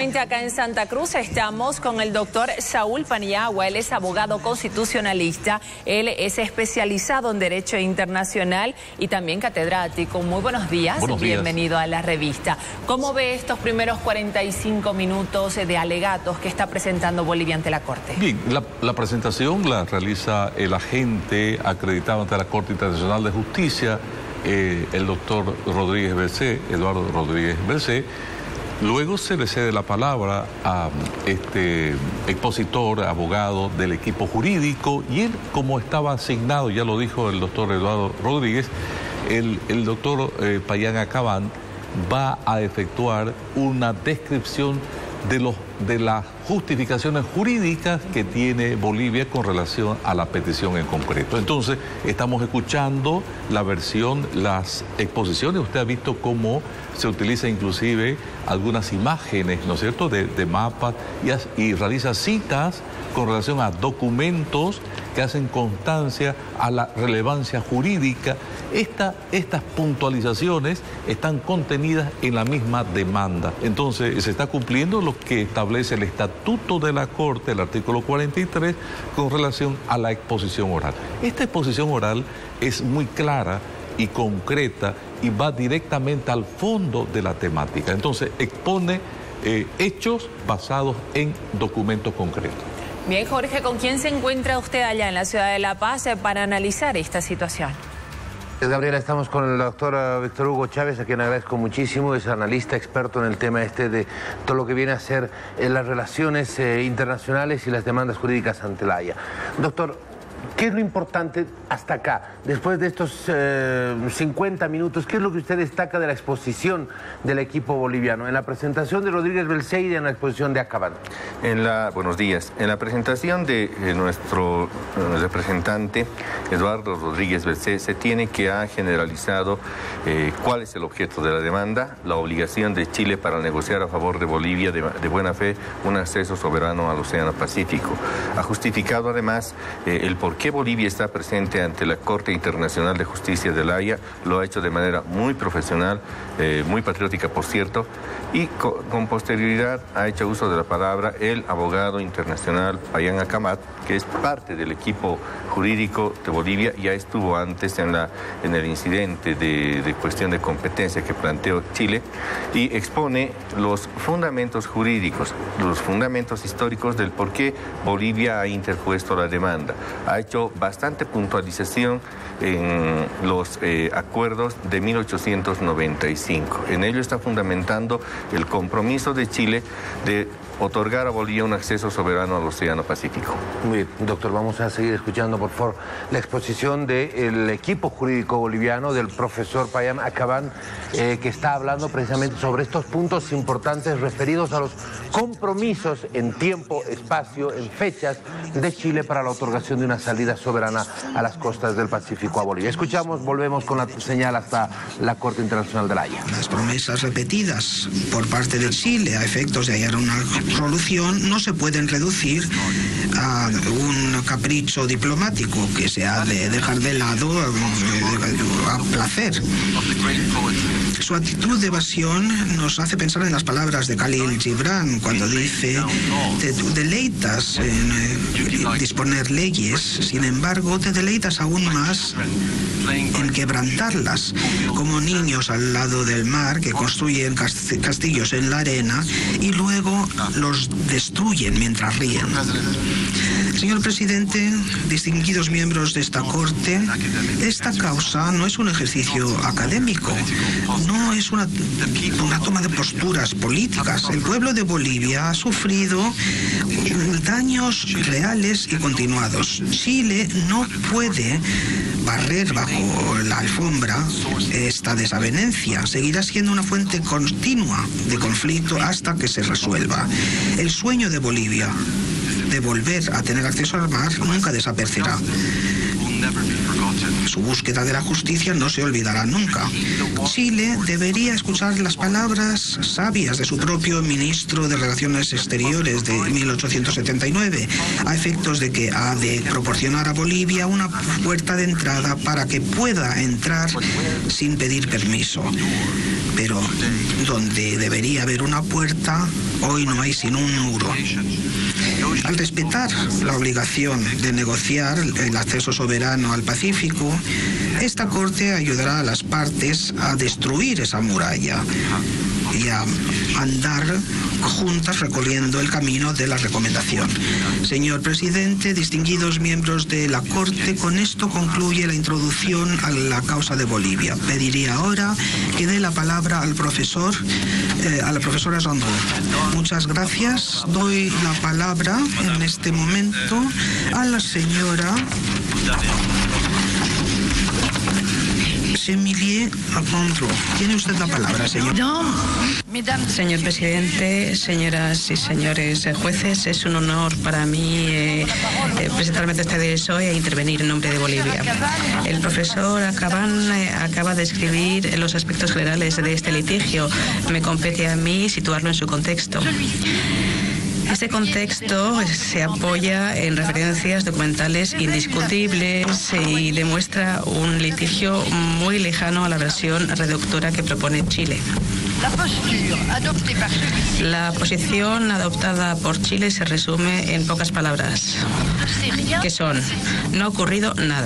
Acá en Santa Cruz estamos con el doctor Saúl Paniagua. Él es abogado constitucionalista, él es especializado en Derecho Internacional y también catedrático. Muy buenos días, bienvenido a la revista. ¿Cómo ve estos primeros 45 minutos de alegatos que está presentando Bolivia ante la Corte? Bien, la presentación la realiza el agente acreditado ante la Corte Internacional de Justicia, el doctor Rodríguez Belcé, Eduardo Rodríguez Belcé. Luego se le cede la palabra a este expositor, abogado del equipo jurídico, y él, como estaba asignado, ya lo dijo el doctor Eduardo Rodríguez, el doctor Payán Acabán va a efectuar una descripción de las justificaciones jurídicas que tiene Bolivia con relación a la petición en concreto. Entonces, estamos escuchando la versión, las exposiciones. Usted ha visto cómo se utiliza inclusive algunas imágenes, ¿no es cierto?, de mapas y realiza citas con relación a documentos que hacen constancia a la relevancia jurídica. Estas puntualizaciones están contenidas en la misma demanda. Entonces, se está cumpliendo lo que establece el Estatuto de la Corte, el artículo 43, con relación a la exposición oral. Esta exposición oral es muy clara y concreta y va directamente al fondo de la temática. Entonces, expone hechos basados en documentos concretos. Bien, Jorge, ¿con quién se encuentra usted allá en la ciudad de La Paz para analizar esta situación? Gabriela, estamos con el doctor Víctor Hugo Chávez, a quien agradezco muchísimo. Es analista, experto en el tema de todo lo que viene a ser las relaciones internacionales y las demandas jurídicas ante la Haya. Doctor, ¿qué es lo importante hasta acá? Después de estos 50 minutos, ¿qué es lo que usted destaca de la exposición del equipo boliviano? En la presentación de Rodríguez Belcé y en la exposición de Acabán. Buenos días. En la presentación de nuestro representante, Eduardo Rodríguez Belcé, se tiene que ha generalizado cuál es el objeto de la demanda, la obligación de Chile para negociar a favor de Bolivia de buena fe un acceso soberano al Océano Pacífico. Ha justificado además el por qué Bolivia está presente ante la Corte Internacional de Justicia de la Haya. Lo ha hecho de manera muy profesional, muy patriótica, por cierto, y con posterioridad ha hecho uso de la palabra el abogado internacional Payán Acabán, que es parte del equipo jurídico de Bolivia, ya estuvo antes en el incidente de cuestión de competencia que planteó Chile, y expone los fundamentos jurídicos, los fundamentos históricos del por qué Bolivia ha interpuesto la demanda. Ha hecho bastante puntualización en los acuerdos de 1895. En ello está fundamentando el compromiso de Chile de otorgar a Bolivia un acceso soberano al Océano Pacífico. Muy bien, doctor, vamos a seguir escuchando, por favor, la exposición del equipo jurídico boliviano, del profesor Payán Acabán, que está hablando precisamente sobre estos puntos importantes referidos a los compromisos en tiempo, espacio, en fechas de Chile para la otorgación de una salida soberana a las costas del Pacífico a Bolivia. Escuchamos, volvemos con la señal hasta la Corte Internacional de la Haya. Las promesas repetidas por parte de Chile a efectos de hallar una solución no se pueden reducir a un capricho diplomático que se ha de dejar de lado a placer. Su actitud de evasión nos hace pensar en las palabras de Khalil Gibran cuando dice: te deleitas en disponer leyes, sin embargo te deleitas aún más en quebrantarlas, como niños al lado del mar que construyen castillos en la arena y luego los destruyen mientras ríen. Señor presidente, distinguidos miembros de esta Corte, esta causa no es un ejercicio académico, no es una toma de posturas políticas. El pueblo de Bolivia ha sufrido daños reales y continuados. Chile no puede barrer bajo la alfombra esta desavenencia. Seguirá siendo una fuente continua de conflicto hasta que se resuelva. El sueño de Bolivia de volver a tener acceso al mar nunca desaparecerá. Su búsqueda de la justicia no se olvidará nunca. Chile debería escuchar las palabras sabias de su propio ministro de Relaciones Exteriores de 1879, a efectos de que ha de proporcionar a Bolivia una puerta de entrada para que pueda entrar sin pedir permiso. Pero donde debería haber una puerta, hoy no hay sino un muro. Al respetar la obligación de negociar el acceso soberano al Pacífico, esta Corte ayudará a las partes a destruir esa muralla y a andar juntas recorriendo el camino de la recomendación. Señor presidente, distinguidos miembros de la Corte, con esto concluye la introducción a la causa de Bolivia. Pediría ahora que dé la palabra al profesor, a la profesora Jandreau. Muchas gracias. Doy la palabra en este momento a la señora Emilie Jandreau. Tiene usted la palabra, señor. Señor presidente, señoras y señores jueces, es un honor para mí presentarme ante ustedes hoy e intervenir en nombre de Bolivia. El profesor acaba de escribir los aspectos generales de este litigio. Me compete a mí situarlo en su contexto. Este contexto se apoya en referencias documentales indiscutibles y demuestra un litigio muy lejano a la versión reductora que propone Chile. La posición adoptada por Chile se resume en pocas palabras, que son: no ha ocurrido nada.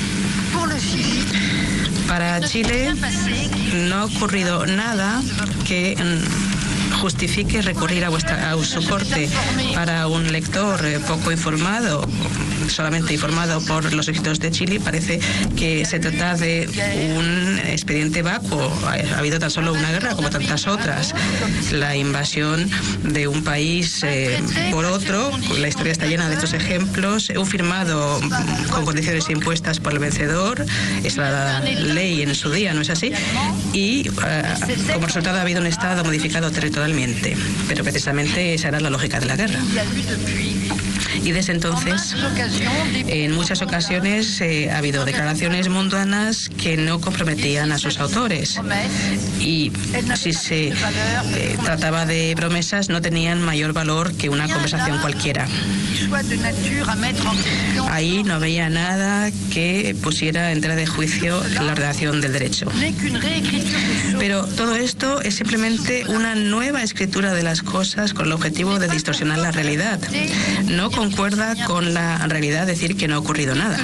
Para Chile no ha ocurrido nada que justifique recurrir a su corte. Para un lector poco informado, solamente informado por los ejércitos de Chile, parece que se trata de un expediente vacuo. Ha habido tan solo una guerra como tantas otras. La invasión de un país por otro, la historia está llena de estos ejemplos. Un firmado con condiciones impuestas por el vencedor, es la ley en su día, ¿no es así? Y como resultado ha habido un Estado modificado territorialmente. Pero precisamente esa era la lógica de la guerra. Y desde entonces, en muchas ocasiones, ha habido declaraciones mundanas que no comprometían a sus autores. Y si se trataba de promesas, no tenían mayor valor que una conversación cualquiera. Ahí no había nada que pusiera en tela de juicio la redacción del derecho. Pero todo esto es simplemente una nueva escritura de las cosas con el objetivo de distorsionar la realidad. No concuerda con la realidad decir que no ha ocurrido nada.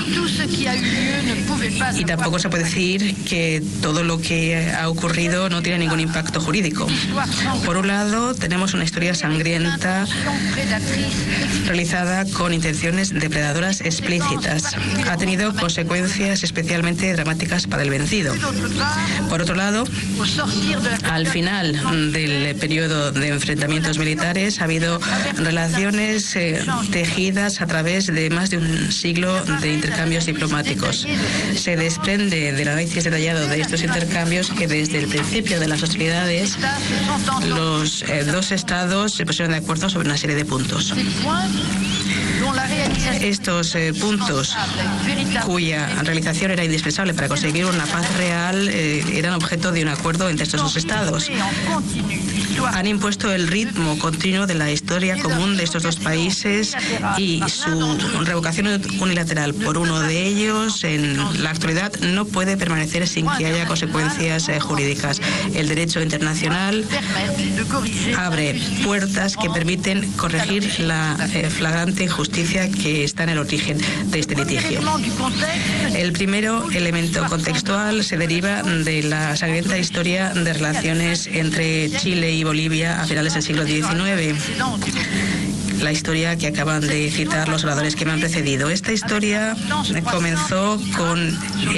Y tampoco se puede decir que todo lo que ha ocurrido no tiene ningún impacto jurídico. Por un lado, tenemos una historia sangrienta realizada con intenciones depredadoras explícitas. Ha tenido consecuencias especialmente dramáticas para el vencido. Por otro lado, al final del periodo de enfrentamientos militares ha habido relaciones tejidas a través de más de un siglo de intercambios diplomáticos. Se desprende del análisis detallado de estos intercambios que desde el principio de las hostilidades los dos estados se pusieron de acuerdo sobre una serie de puntos. Estos puntos, cuya realización era indispensable para conseguir una paz real, eran objeto de un acuerdo entre estos dos estados. Han impuesto el ritmo continuo de la historia común de estos dos países y su revocación unilateral por uno de ellos en la actualidad no puede permanecer sin que haya consecuencias jurídicas. El derecho internacional abre puertas que permiten corregir la flagrante injusticia que está en el origen de este litigio. El primero elemento contextual se deriva de la sangrienta historia de relaciones entre Chile y Bolivia a finales del siglo XIX. La historia que acaban de citar los oradores que me han precedido. Esta historia comenzó con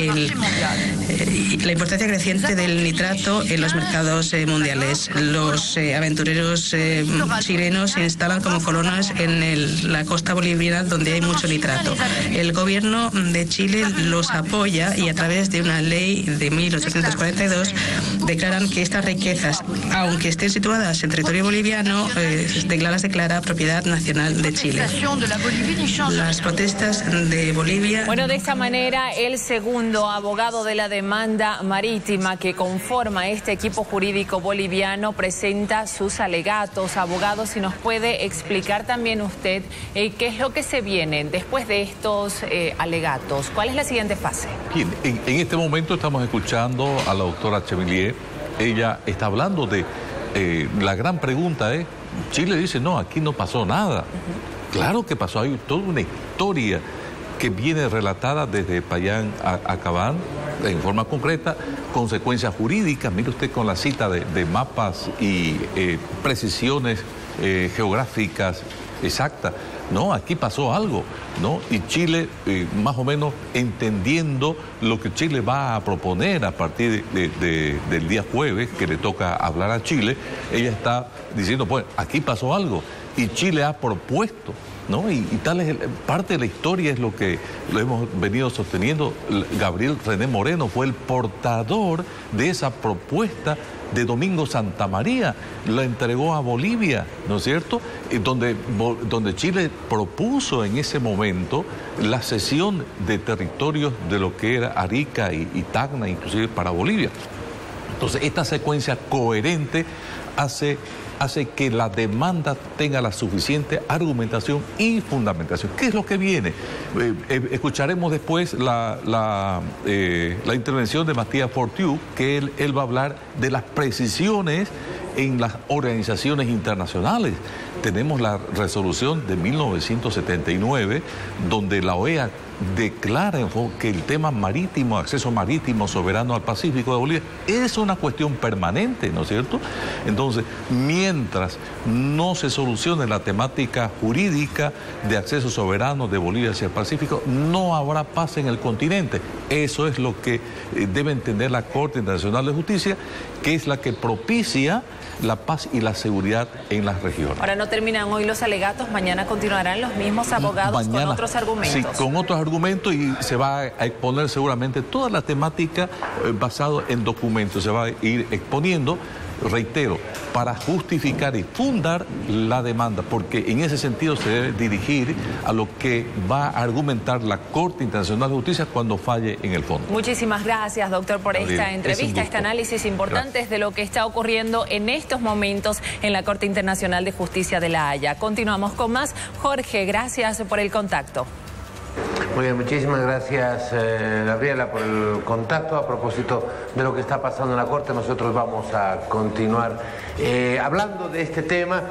la importancia creciente del nitrato en los mercados mundiales. Los aventureros chilenos se instalan como colonos en la costa boliviana donde hay mucho nitrato. El gobierno de Chile los apoya y a través de una ley de 1842 declaran que estas riquezas, aunque estén situadas en territorio boliviano, las declara propiedad nacional de Chile. Las protestas de Bolivia. Bueno, de esta manera, el segundo abogado de la demanda marítima que conforma este equipo jurídico boliviano presenta sus alegatos. Abogado, si nos puede explicar también usted qué es lo que se viene después de estos alegatos. ¿Cuál es la siguiente fase? Bien, en este momento estamos escuchando a la doctora Chevalier. Ella está hablando de la gran pregunta es, Chile dice, no, aquí no pasó nada. Claro que pasó, hay toda una historia que viene relatada desde Payán a Cabán, en forma concreta, consecuencias jurídicas. Mire usted con la cita de mapas y precisiones geográficas exactas. No, aquí pasó algo, ¿no? Y Chile, más o menos entendiendo lo que Chile va a proponer a partir del día jueves, que le toca hablar a Chile, ella está diciendo, pues, aquí pasó algo. Y Chile ha propuesto, ¿no? Y tal es parte de la historia, es lo que lo hemos venido sosteniendo. Gabriel René Moreno fue el portador de esa propuesta de Domingo Santamaría, la entregó a Bolivia, ¿no es cierto? Donde Chile propuso en ese momento la cesión de territorios de lo que era Arica y Tacna, inclusive para Bolivia. Entonces, esta secuencia coherente hace que la demanda tenga la suficiente argumentación y fundamentación. ¿Qué es lo que viene? Escucharemos después la intervención de Matías Fortiú, que él va a hablar de las precisiones en las organizaciones internacionales. Tenemos la resolución de 1979, donde la OEA declara que el tema marítimo, acceso marítimo soberano al Pacífico de Bolivia, es una cuestión permanente, ¿no es cierto? Entonces, mientras no se solucione la temática jurídica de acceso soberano de Bolivia hacia el Pacífico, no habrá paz en el continente. Eso es lo que debe entender la Corte Internacional de Justicia, que es la que propicia la paz y la seguridad en las regiones. Ahora no terminan hoy los alegatos, mañana continuarán los mismos abogados con otros argumentos. Sí, con otros argumentos, y se va a exponer seguramente toda la temática basada en documentos, se va a ir exponiendo, reitero, para justificar y fundar la demanda, porque en ese sentido se debe dirigir a lo que va a argumentar la Corte Internacional de Justicia cuando falle en el fondo. Muchísimas gracias, doctor, por esta entrevista, este análisis importante de lo que está ocurriendo en estos momentos en la Corte Internacional de Justicia de La Haya. Continuamos con más. Jorge, gracias por el contacto. Muy bien, muchísimas gracias, Gabriela, por el contacto. A propósito de lo que está pasando en la Corte, nosotros vamos a continuar hablando de este tema.